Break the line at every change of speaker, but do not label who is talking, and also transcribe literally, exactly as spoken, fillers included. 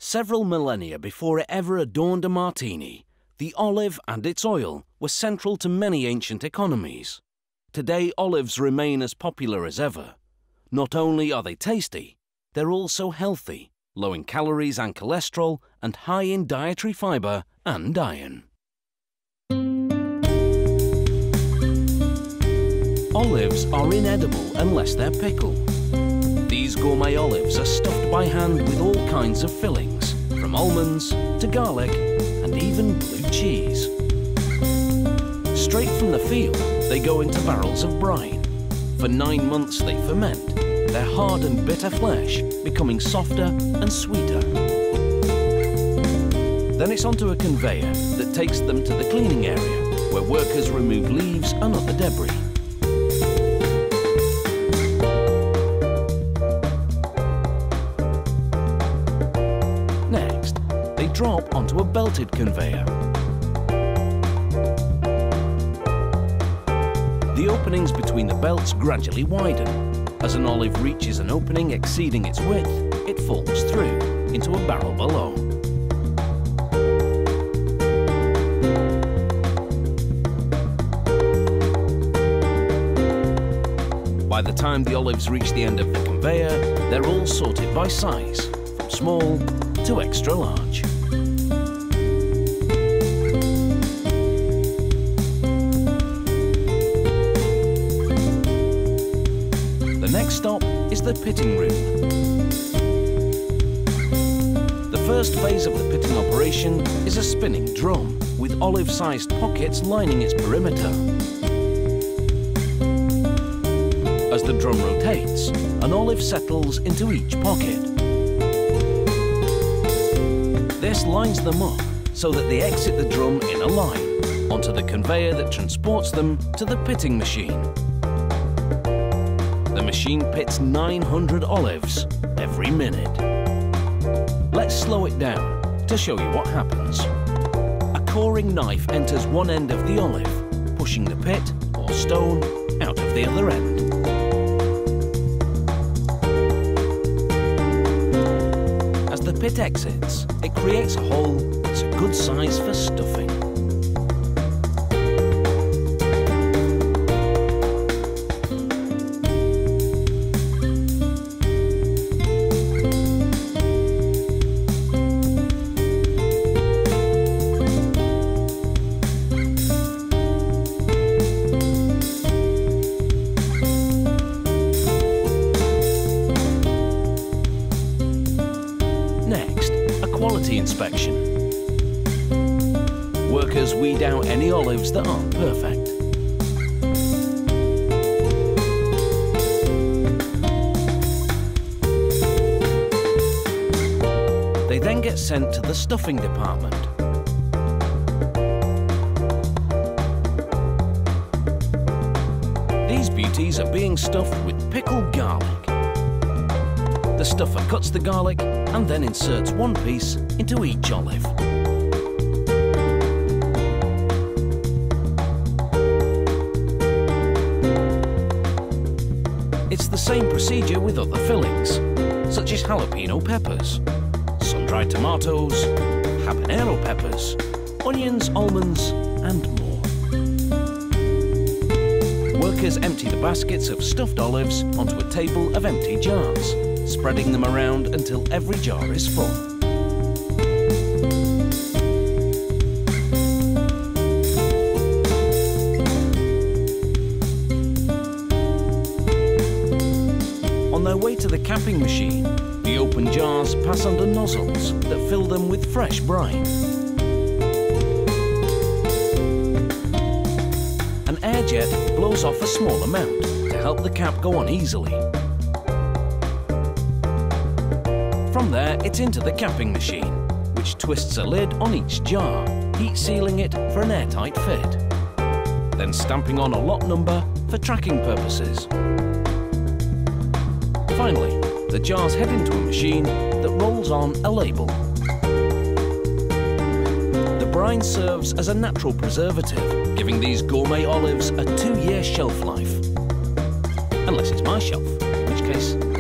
Several millennia before it ever adorned a martini, the olive and its oil were central to many ancient economies. Today, olives remain as popular as ever. Not only are they tasty, they're also healthy, low in calories and cholesterol, and high in dietary fibre and iron. Olives are inedible unless they're pickled. These gourmet olives are stuffed by hand with all kinds of fillings, from almonds to garlic and even blue cheese. Straight from the field, they go into barrels of brine. For nine months they ferment, their hard and bitter flesh becoming softer and sweeter. Then it's onto a conveyor that takes them to the cleaning area, where workers remove leaves and other debris. Next, they drop onto a belted conveyor. The openings between the belts gradually widen. As an olive reaches an opening exceeding its width, it falls through into a barrel below. By the time the olives reach the end of the conveyor, they're all sorted by size, from small to extra large. The next stop is the pitting room. The first phase of the pitting operation is a spinning drum with olive-sized pockets lining its perimeter. As the drum rotates, an olive settles into each pocket. This lines them up so that they exit the drum in a line onto the conveyor that transports them to the pitting machine. The machine pits nine hundred olives every minute. Let's slow it down to show you what happens. A coring knife enters one end of the olive, pushing the pit or stone out of the other end. As the pit exits, it creates a hole that's a good size for stuffing. Quality inspection. Workers weed out any olives that aren't perfect. They then get sent to the stuffing department. These beauties are being stuffed with pickled garlic. The stuffer cuts the garlic and then inserts one piece into each olive. It's the same procedure with other fillings, such as jalapeno peppers, sun-dried tomatoes, habanero peppers, onions, almonds, and more. Workers empty the baskets of stuffed olives onto a table of empty jars, spreading them around until every jar is full. On their way to the capping machine, the open jars pass under nozzles that fill them with fresh brine. An air jet blows off a small amount to help the cap go on easily. From there, it's into the capping machine, which twists a lid on each jar, heat sealing it for an airtight fit. Then stamping on a lot number for tracking purposes. Finally, the jars head into a machine that rolls on a label. The brine serves as a natural preservative, giving these gourmet olives a two-year shelf life. Unless it's my shelf, in which case